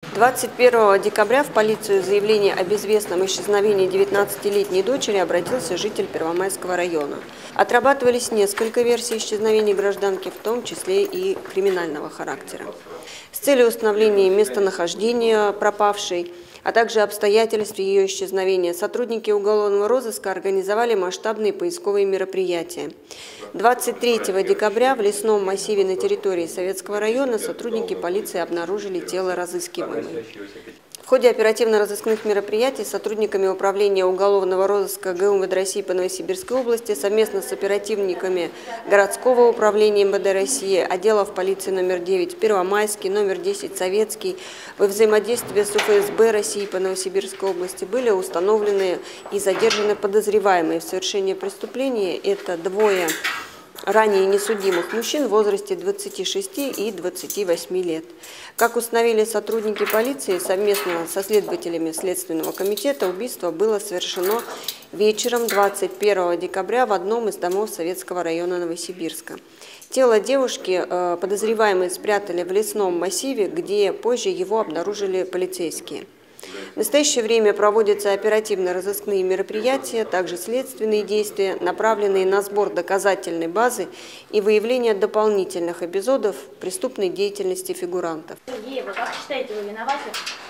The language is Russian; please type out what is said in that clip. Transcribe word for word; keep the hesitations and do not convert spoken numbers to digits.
двадцать первого декабря в полицию заявление о безвестном исчезновении девятнадцатилетней дочери обратился житель Первомайского района. Отрабатывались несколько версий исчезновения гражданки, в том числе и криминального характера. С целью установления местонахождения пропавшей, а также обстоятельств ее исчезновения, сотрудники уголовного розыска организовали масштабные поисковые мероприятия. двадцать третьего декабря в лесном массиве на территории Советского района сотрудники полиции обнаружили тело разыскиваемой. В ходе оперативно-розыскных мероприятий сотрудниками Управления уголовного розыска ГУ МВД России по Новосибирской области совместно с оперативниками городского управления МВД России, отделов полиции номер девять Первомайский, номер десять Советский, во взаимодействии с УФСБ России по Новосибирской области были установлены и задержаны подозреваемые в совершении преступления. Это двое ранее несудимых мужчин в возрасте двадцати шести и двадцати восьми лет. Как установили сотрудники полиции совместно со следователями Следственного комитета, убийство было совершено вечером двадцать первого декабря в одном из домов Советского района Новосибирска. Тело девушки подозреваемые спрятали в лесном массиве, где позже его обнаружили полицейские. В настоящее время проводятся оперативно-розыскные мероприятия, также следственные действия, направленные на сбор доказательной базы и выявление дополнительных эпизодов преступной деятельности фигурантов. Сергеева, как считаете, вы виноваты?